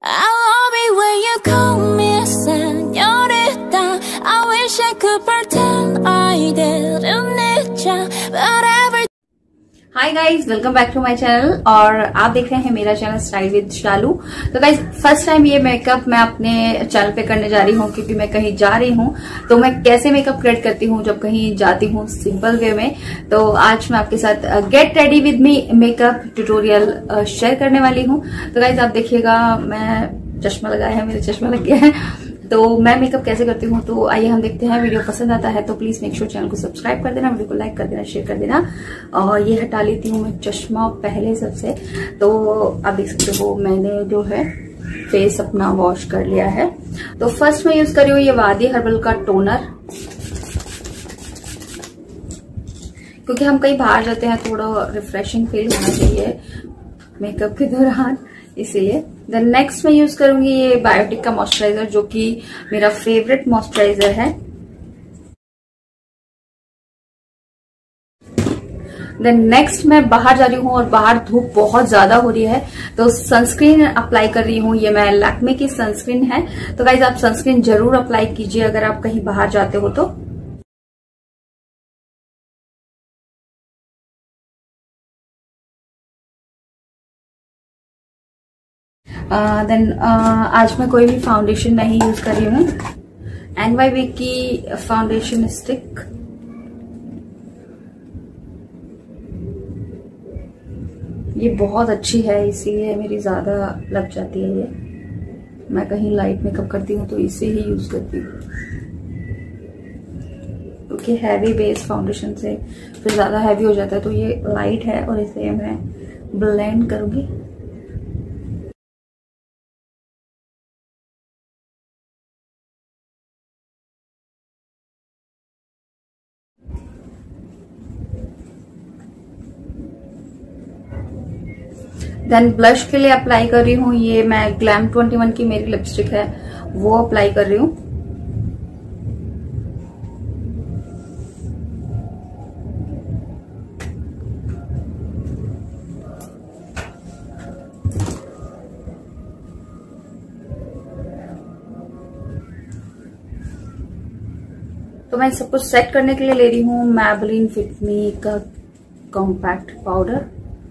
I love it when you call me señorita. I wish I could pretend I didn't need you, but every hi guys, welcome back to my channel. और आप देख रहे हैं मेरा channel style with Shalu. तो guys, first time ये makeup मैं अपने चैनल पे करने जा रही हूँ, क्योंकि मैं कहीं जा रही हूँ। तो मैं कैसे मेकअप क्रिएट करती हूँ जब कहीं जाती हूँ सिंपल वे में, तो आज मैं आपके साथ get ready with me makeup tutorial share करने वाली हूँ। तो गाइज, आप देखिएगा, मैं चश्मा लगाया है, मेरा चश्मा लग गया है। तो मैं मेकअप कैसे करती हूँ, तो आइए हम देखते हैं। वीडियो पसंद आता है तो प्लीज मेक श्योर चैनल को सब्सक्राइब कर देना, वीडियो को लाइक कर देना, शेयर कर देना। और ये हटा लेती हूँ मैं चश्मा पहले सबसे। तो आप देख सकते हो मैंने जो है फेस अपना वॉश कर लिया है। तो फर्स्ट मैं यूज कर रही हूँ ये वादी हर्बल का टोनर, क्योंकि हम कहीं बाहर जाते हैं, थोड़ा रिफ्रेशिंग फील होना चाहिए मेकअप के दौरान, इसीलिए। देन नेक्स्ट मैं यूज करूंगी ये बायोटिक का मॉइस्चराइजर, जो कि मेरा फेवरेट मॉइस्चराइजर है। देन नेक्स्ट मैं बाहर जा रही हूँ और बाहर धूप बहुत ज्यादा हो रही है, तो सनस्क्रीन अप्लाई कर रही हूँ। ये मैं लैक्मे की सनस्क्रीन है। तो गाइज, आप सनस्क्रीन जरूर अप्लाई कीजिए अगर आप कहीं बाहर जाते हो तो। देन आज मैं कोई भी फाउंडेशन नहीं यूज कर रही हूँ। NYB की फाउंडेशन स्टिक, ये बहुत अच्छी है, इसीलिए मेरी ज्यादा लग जाती है। ये मैं कहीं लाइट मेकअप करती हूँ तो इसे ही यूज करती हूँ, क्योंकि हैवी बेस फाउंडेशन से फिर ज्यादा हैवी हो जाता है। तो ये लाइट है और इसे मैं ब्लेंड करूंगी। देन ब्लश के लिए अप्लाई कर रही हूँ, ये मैं ग्लैम 21 की मेरी लिपस्टिक है, वो अप्लाई कर रही हूँ। तो मैं सब कुछ सेट करने के लिए ले रही हूँ मैबलिन फिट मी का कॉम्पैक्ट पाउडर।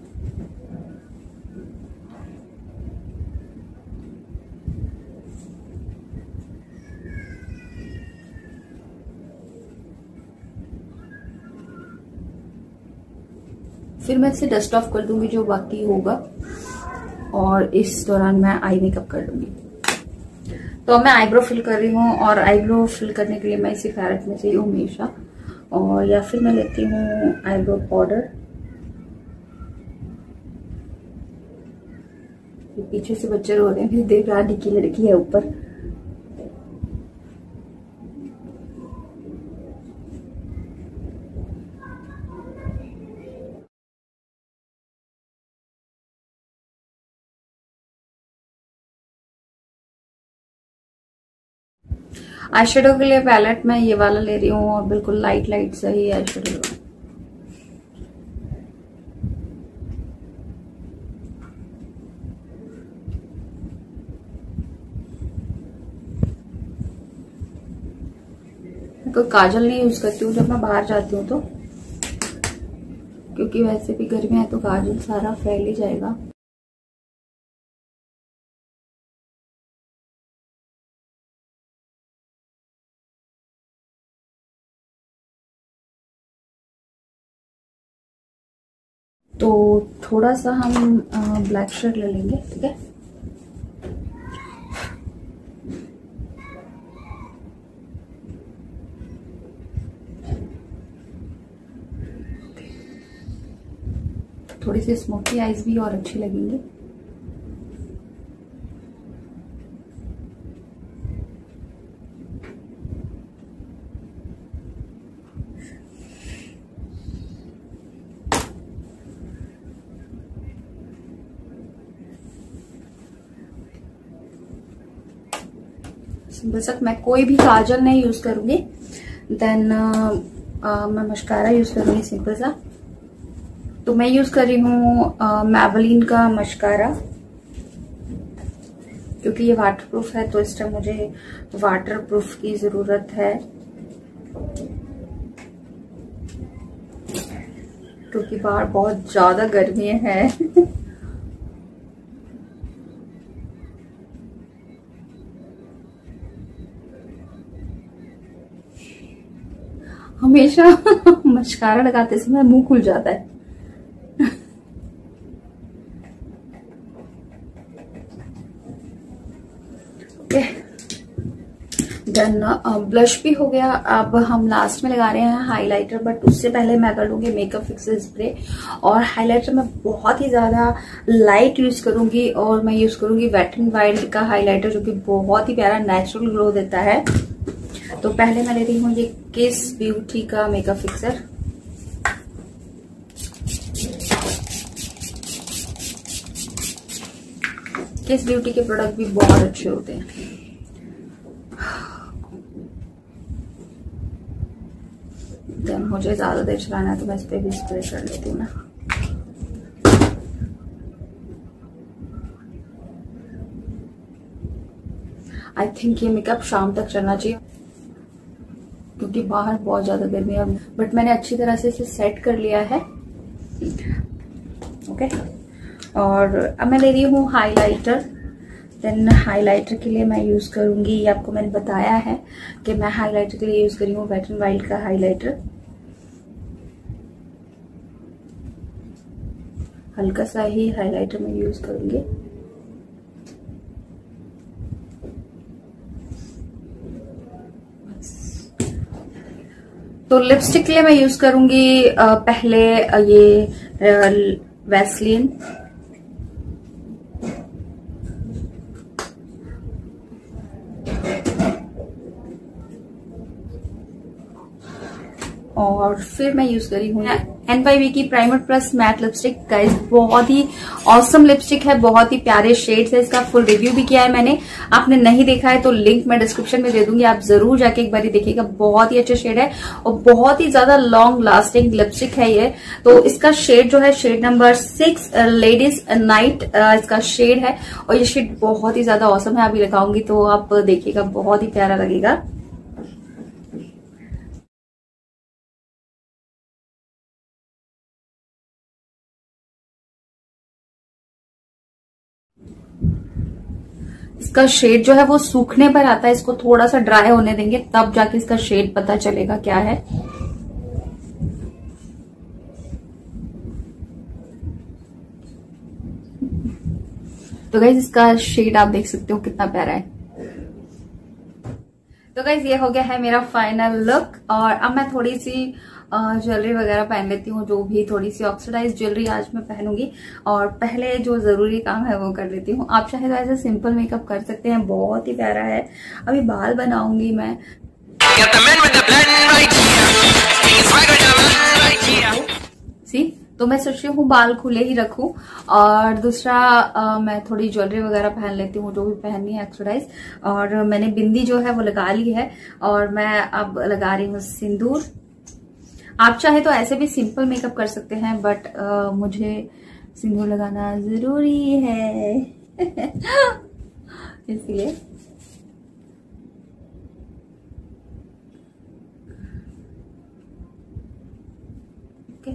फिर मैं इसे डस्ट ऑफ कर दूंगी जो बाकी होगा, और इस दौरान मैं आई मेकअप कर लूंगी। तो मैं आईब्रो फिल कर रही हूँ, और आईब्रो फिल करने के लिए मैं इसी पैलेट में से ही हमेशा, और या फिर मैं लेती हूँ आईब्रो पाउडर। पीछे से बच्चे रो रहे हैं, देख रहा की लड़की है ऊपर। आई शेडो के लिए पैलेट में ये वाला ले रही हूँ, और बिल्कुल लाइट लाइट सा ही आई शेडो। कोई काजल नहीं यूज करती हूँ जब मैं बाहर जाती हूँ तो, क्योंकि वैसे भी गर्मी है तो काजल सारा फैल ही जाएगा। तो थोड़ा सा हम ब्लैक शेड ले लेंगे, ठीक है। थोड़ी सी स्मोकी आईज भी और अच्छी लगेंगी। बेशक मैं कोई भी काजल नहीं यूज करूंगी। देन मैं मस्कारा यूज करूंगी सिंपल सा। तो मैं यूज कर रही हूँ मैबलिन का मस्कारा। क्योंकि ये वाटर प्रूफ है तो इस टाइम मुझे वाटर प्रूफ की जरूरत है, क्योंकि बाहर बहुत ज्यादा गर्मी है। हमेशा मस्कारा लगाते समय मुंह खुल जाता है। डन। ब्लश भी हो गया। अब हम लास्ट में लगा रहे हैं हाइलाइटर, बट उससे पहले मैं कर लूंगी मेकअप फिक्सर स्प्रे। और हाइलाइटर मैं बहुत ही ज्यादा लाइट यूज करूंगी और मैं यूज करूंगी वेट एंड वाइल्ड का हाइलाइटर, जो कि बहुत ही प्यारा नेचुरल ग्लो देता है। तो पहले मैं ले रही हूँ ये किस ब्यूटी का मेकअप फिक्सर। किस ब्यूटी के प्रोडक्ट भी बहुत अच्छे होते हैं। देन मुझे ज्यादा देर चलाना है तो मैं इस पे भी स्प्रे कर लेती हूँ ना। आई थिंक ये मेकअप शाम तक चलना चाहिए, क्योंकि बाहर बहुत ज्यादा गर्मी है। बट मैंने अच्छी तरह से इसे सेट कर लिया है। ओके। और अब मैं ले रही हूँ हाइलाइटर। देन हाइलाइटर के लिए मैं यूज करूंगी, ये आपको मैंने बताया है कि मैं हाइलाइटर के लिए यूज करी हूँ वेट एंड वाइल्ड का हाइलाइटर। हल्का सा ही हाइलाइटर मैं यूज करूंगी। तो लिपस्टिक के लिए मैं यूज करूंगी पहले ये वैसलीन। और फिर मैं यूज करी हूँ NYB की primer plus matte lipstick. Guys बहुत ही ऑसम लिपस्टिक है, बहुत ही प्यारे शेड्स है। इसका फुल रिव्यू भी किया है मैंने, आपने नहीं देखा है तो लिंक मैं डिस्क्रिप्शन में दे दूंगी, आप जरूर जाके एक बार देखिएगा। बहुत ही अच्छा शेड है और बहुत ही ज्यादा लॉन्ग लास्टिंग लिपस्टिक है ये। तो इसका शेड जो है शेड नंबर 6 लेडीज नाइट इसका शेड है, और ये शेड बहुत ही ज्यादा ऑसम है। अभी लगाऊंगी तो आप देखिएगा, बहुत ही प्यारा लगेगा। इसका शेड जो है वो सूखने पर आता है, इसको थोड़ा सा ड्राई होने देंगे तब जाके इसका शेड पता चलेगा क्या है। तो गाइज इसका शेड आप देख सकते हो कितना प्यारा है। तो गाइज ये हो गया है मेरा फाइनल लुक। और अब मैं थोड़ी सी ज्वेलरी वगैरह पहन लेती हूँ, जो भी थोड़ी सी ऑक्सीडाइज ज्वेलरी आज मैं पहनूंगी। और पहले जो जरूरी काम है वो कर लेती हूँ। आप चाहे तो ऐसे सिंपल मेकअप कर सकते हैं, बहुत ही प्यारा है। अभी बाल बनाऊंगी मैं। सी तो मैं सोच रही हूँ बाल खुले ही रखूं। और दूसरा मैं थोड़ी ज्वेलरी वगैरह पहन लेती हूँ, जो भी पहननी है ऑक्सीडाइज। और मैंने बिंदी जो है वो लगा ली है, और मैं अब लगा रही हूँ सिंदूर। आप चाहे तो ऐसे भी सिंपल मेकअप कर सकते हैं, बट मुझे सिंदूर लगाना जरूरी है इसलिए। ओके,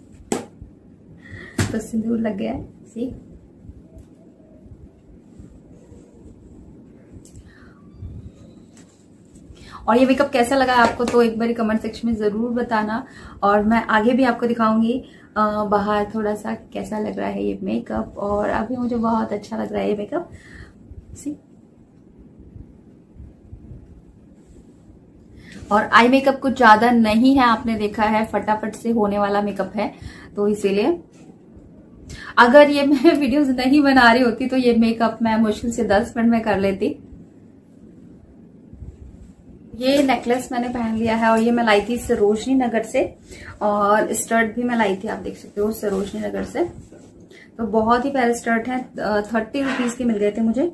तो सिंदूर लग गया है। सी और ये मेकअप कैसा लगा आपको तो एक बार कमेंट सेक्शन में जरूर बताना। और मैं आगे भी आपको दिखाऊंगी बाहर थोड़ा सा कैसा लग रहा है ये मेकअप। और अभी मुझे बहुत अच्छा लग रहा है ये मेकअप। सी और आई मेकअप कुछ ज्यादा नहीं है, आपने देखा है फटाफट से होने वाला मेकअप है। तो इसीलिए अगर ये मैं वीडियोस नहीं बना रही होती तो ये मेकअप मैं मुश्किल से 10 मिनट में कर लेती। ये नेकलेस मैंने पहन लिया है, और ये मैं लाई थी सरोजनी नगर से, और स्टर्ट भी मैं लाई थी, आप देख सकते हो सरोजनी नगर से। तो बहुत ही प्यारे स्टर्ट है, 30 रुपीज के मिल गए थे मुझे।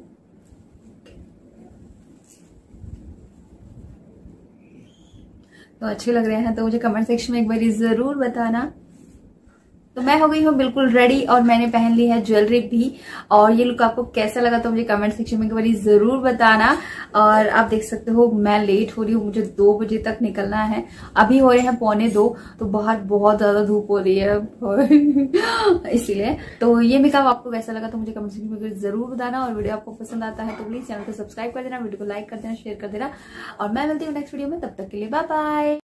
तो अच्छे लग रहे हैं तो मुझे कमेंट सेक्शन में एक बार जरूर बताना। तो मैं हो गई हूँ बिल्कुल रेडी और मैंने पहन ली है ज्वेलरी भी। और ये लुक आपको कैसा लगा तो मुझे कमेंट सेक्शन में एक बार जरूर बताना। और आप देख सकते हो मैं लेट हो रही हूँ, मुझे 2 बजे तक निकलना है। अभी हो रहे हैं 1:45, तो बाहर बहुत ज्यादा धूप हो रही है इसीलिए। तो ये मेकअप आपको कैसा लगा तो मुझे कमेंट सेक्शन में जरूर बताना। और वीडियो आपको पसंद आता है तो प्लीज चैनल को सब्सक्राइब कर देना, वीडियो को लाइक कर देना, शेयर कर देना। और मैं मिलती हूँ नेक्स्ट वीडियो में, तब तक के लिए बाय बाय।